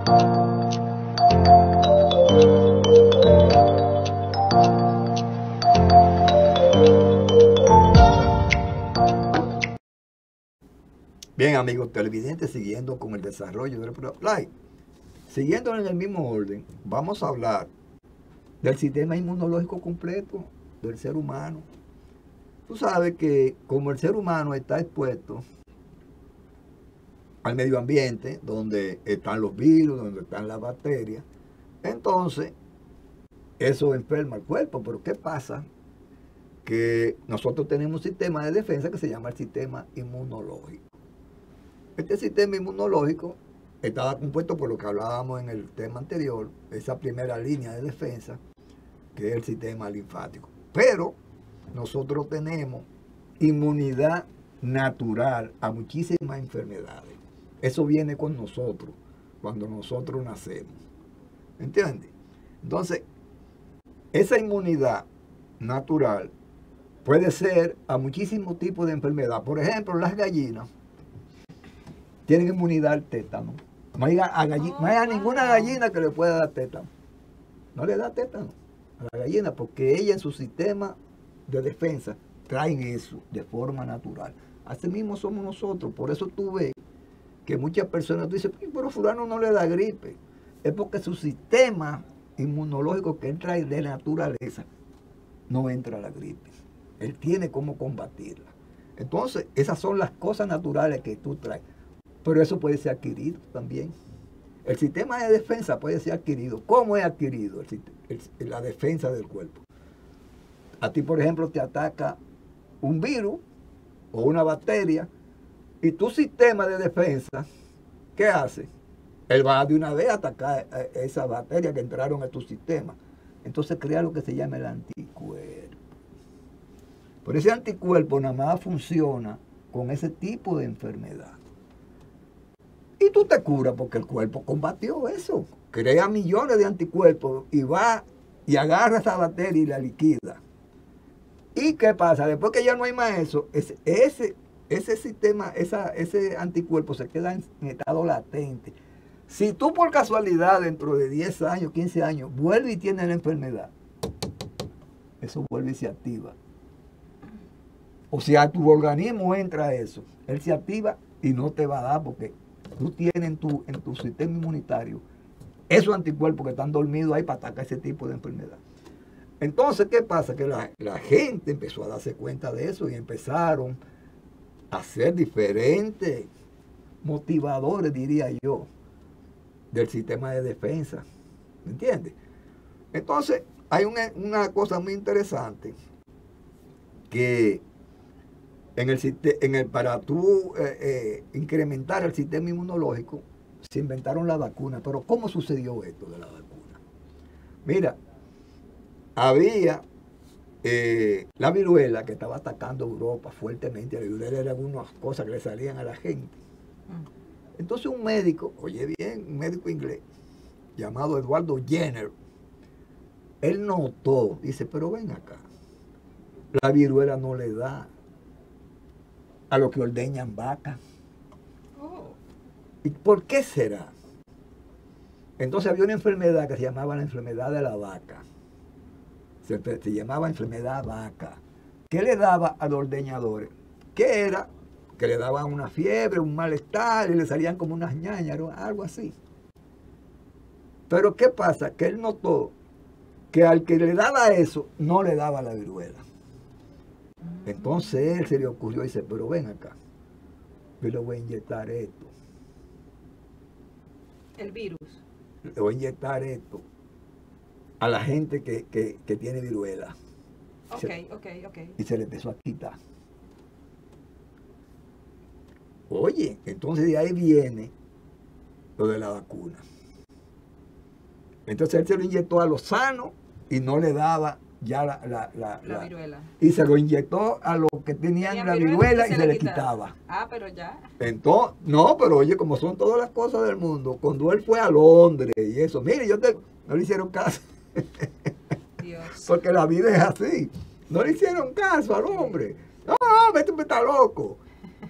Bien, amigos televidentes, siguiendo con el desarrollo del programa, siguiendo en el mismo orden, vamos a hablar del sistema inmunológico completo del ser humano. Tú sabes que como el ser humano está expuesto al medio ambiente, donde están los virus, donde están las bacterias, entonces eso enferma al cuerpo. Pero ¿qué pasa? Que nosotros tenemos un sistema de defensa que se llama el sistema inmunológico. Este sistema inmunológico estaba compuesto por lo que hablábamos en el tema anterior, esa primera línea de defensa, que es el sistema linfático. Pero nosotros tenemos inmunidad natural a muchísimas enfermedades. Eso viene con nosotros, cuando nosotros nacemos. ¿Entiendes? Entonces, esa inmunidad natural puede ser a muchísimos tipos de enfermedad. Por ejemplo, las gallinas tienen inmunidad al tétano. No hay a ninguna gallina que le pueda dar tétano. No le da tétano a la gallina porque ella en su sistema de defensa traen eso de forma natural. Así mismo somos nosotros. Por eso tú ves que muchas personas dicen, pero fulano no le da gripe. Es porque su sistema inmunológico que entra de naturaleza no entra a la gripe. Él tiene cómo combatirla. Entonces, esas son las cosas naturales que tú traes. Pero eso puede ser adquirido también. El sistema de defensa puede ser adquirido. ¿Cómo es adquirido la defensa del cuerpo? A ti, por ejemplo, te ataca un virus o una bacteria y tu sistema de defensa, ¿qué hace? Él va de una vez a atacar a esa bacteria que entraron a tu sistema. Entonces crea lo que se llama el anticuerpo. Pero ese anticuerpo nada más funciona con ese tipo de enfermedad. Y tú te curas porque el cuerpo combatió eso. Crea millones de anticuerpos y va y agarra esa bacteria y la liquida. ¿Y qué pasa? Después que ya no hay más eso, ese sistema, ese anticuerpo se queda en estado latente. Si tú por casualidad dentro de 10 años, 15 años, vuelve y tienes la enfermedad, eso vuelve y se activa. O sea, tu organismo entra a eso, él se activa y no te va a dar porque tú tienes en tu sistema inmunitario esos anticuerpos que están dormidos ahí para atacar ese tipo de enfermedad. Entonces, ¿qué pasa? Que la gente empezó a darse cuenta de eso y empezaron a hacer diferentes motivadores, diría yo, del sistema de defensa. ¿Me entiendes? Entonces, hay una cosa muy interesante que para tú incrementar el sistema inmunológico, se inventaron la vacuna. Pero ¿cómo sucedió esto de la vacuna? Mira, había la viruela que estaba atacando a Europa fuertemente. La viruela era algunas cosas que le salían a la gente. Entonces un médico, oye bien, un médico inglés, llamado Eduardo Jenner, él notó, dice, pero ven acá, la viruela no le da a los que ordeñan vacas. ¿Y por qué será? Entonces había una enfermedad que se llamaba la enfermedad de la vaca. Se llamaba enfermedad vaca. ¿Qué le daba a los ordeñadores? ¿Qué era? Que le daban una fiebre, un malestar y le salían como unas ñañaras, algo así. Pero ¿qué pasa? Que él notó que al que le daba eso, no le daba la viruela. Entonces él se le ocurrió y dice, pero ven acá, yo le voy a inyectar esto. El virus. Le voy a inyectar esto a la gente que tiene viruela. Ok. Y se le empezó a quitar. Oye, entonces de ahí viene lo de la vacuna. Entonces él se lo inyectó a los sanos y no le daba ya la viruela. Y se lo inyectó a los que tenían la viruela y se le quitaba. Ah, pero ya. Entonces, no, pero oye, como son todas las cosas del mundo, cuando él fue a Londres y eso, mire, no le hicieron caso. Dios. Porque la vida es así. No le hicieron caso al hombre. No, este está loco.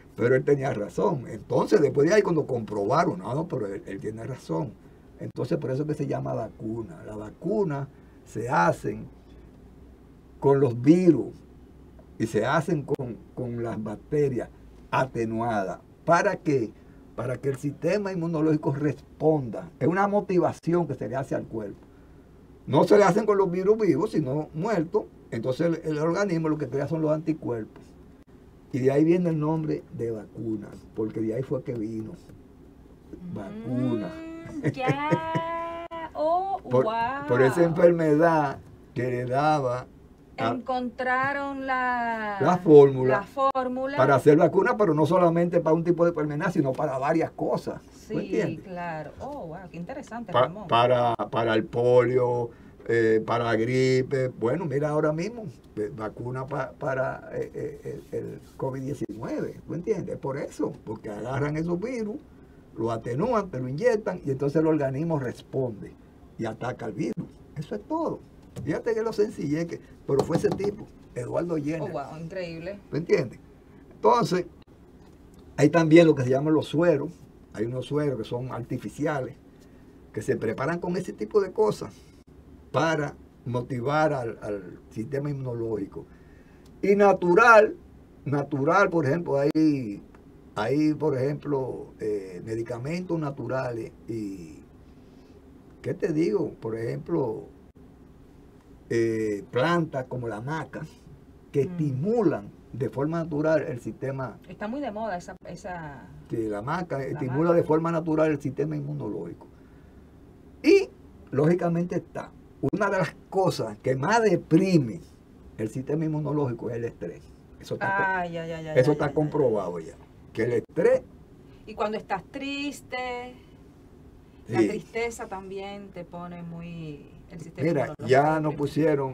Pero él tenía razón. Entonces, después de ahí, cuando comprobaron, no, pero él tiene razón. Entonces, por eso que se llama vacuna. Las vacunas se hacen con los virus y se hacen con las bacterias atenuadas. ¿Para qué? Para que el sistema inmunológico responda. Es una motivación que se le hace al cuerpo. No se le hacen con los virus vivos, sino muertos. Entonces el organismo lo que crea son los anticuerpos. Y de ahí viene el nombre de vacuna, porque de ahí fue que vino. Vacuna. Ya. Oh, Por, wow. por esa enfermedad que le daba encontraron la fórmula para hacer vacuna, pero no solamente para un tipo de enfermedad, sino para varias cosas. Sí, claro. Oh, wow, qué interesante, Ramón. Para el polio, para la gripe. Bueno, mira ahora mismo, vacuna para el COVID-19. ¿Tú entiendes? Por eso, porque agarran esos virus, lo atenúan, te lo inyectan y entonces el organismo responde y ataca al virus. Eso es todo. Fíjate que lo sencillé, pero fue ese tipo, Eduardo Jenner. Oh, wow, increíble. ¿Me entiendes? Entonces, hay también lo que se llaman los sueros. Hay unos sueros que son artificiales, que se preparan con ese tipo de cosas para motivar al sistema inmunológico. Y natural, por ejemplo, hay por ejemplo, medicamentos naturales y, ¿qué te digo? Por ejemplo, plantas como la maca que estimulan de forma natural el sistema. Está muy de moda esa Sí, la maca estimula de forma natural el sistema inmunológico. Y lógicamente está una de las cosas que más deprime el sistema inmunológico es el estrés. Eso está comprobado ya. Que el estrés. Y cuando estás triste, sí, la tristeza también te pone muy el sistema inmunológico. Mira, ya nos pusieron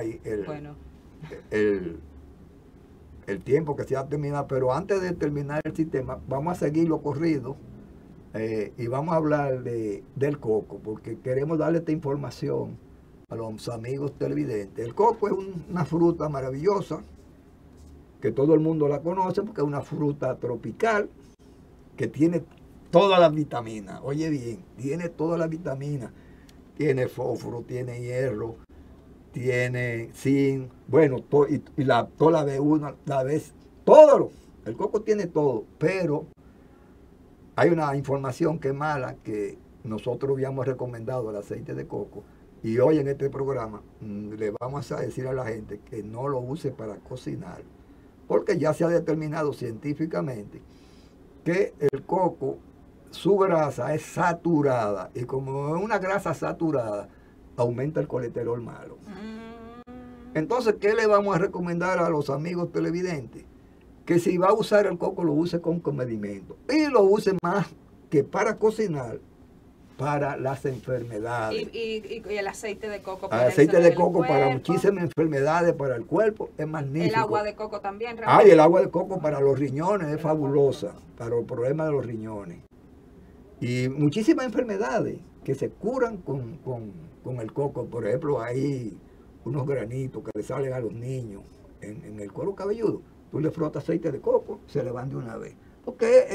el tiempo que se ha terminado, pero antes de terminar el sistema, vamos a seguir lo corrido y vamos a hablar del coco, porque queremos darle esta información a los amigos televidentes. El coco es una fruta maravillosa, que todo el mundo la conoce, porque es una fruta tropical, que tiene todas las vitaminas. Oye bien, tiene todas las vitaminas. Tiene fósforo, tiene hierro, tiene zinc, bueno, toda la B1, la B, todo. El coco tiene todo, pero hay una información que es mala, que nosotros habíamos recomendado el aceite de coco, y hoy en este programa le vamos a decir a la gente que no lo use para cocinar, porque ya se ha determinado científicamente que el coco, su grasa es saturada, y como es una grasa saturada, aumenta el colesterol malo. Entonces, ¿qué le vamos a recomendar a los amigos televidentes? Que si va a usar el coco, lo use con comedimento. Y lo use más que para cocinar, para las enfermedades. Y el aceite de coco. El aceite de coco para muchísimas enfermedades, para el cuerpo, es magnífico. El agua de coco también. Y el agua de coco para los riñones es fabulosa, para los problemas de los riñones. Y muchísimas enfermedades que se curan con el coco. Por ejemplo, hay unos granitos que le salen a los niños en el cuero cabelludo. Tú le frotas aceite de coco, se le van de una vez. Porque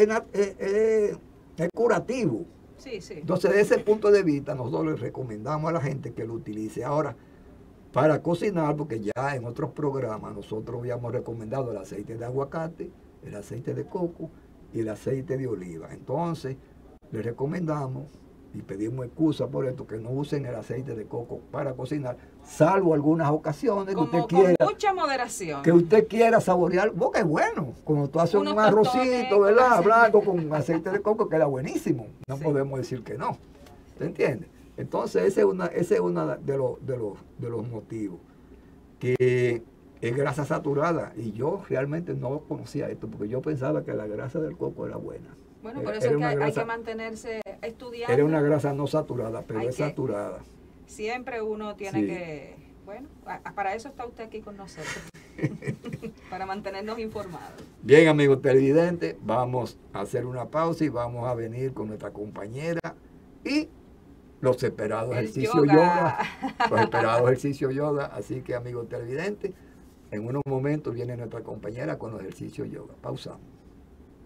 es curativo. Sí, sí. Entonces, desde ese punto de vista, nosotros les recomendamos a la gente que lo utilice. Ahora, para cocinar, porque ya en otros programas nosotros habíamos recomendado el aceite de aguacate, el aceite de coco y el aceite de oliva. Entonces, les recomendamos y pedimos excusa por esto, que no usen el aceite de coco para cocinar, salvo algunas ocasiones que usted quiera. Con mucha moderación. Que usted quiera saborear, porque es bueno. Como tú haces un arrocito, ¿verdad? Blanco con aceite de coco, queda buenísimo. No podemos decir que no. ¿Te entiendes? Entonces, ese es uno de los motivos. Que es grasa saturada. Y yo realmente no conocía esto, porque yo pensaba que la grasa del coco era buena. Bueno, por eso es que hay que mantenerse estudiando. Era una grasa no saturada, pero es saturada. Siempre uno tiene que... Bueno, para eso está usted aquí con nosotros. Para mantenernos informados. Bien, amigos televidentes, vamos a hacer una pausa y vamos a venir con nuestra compañera y los esperados ejercicios yoga. Los esperados ejercicios yoga. Así que, amigos televidentes, en unos momentos viene nuestra compañera con los ejercicios yoga. Pausamos.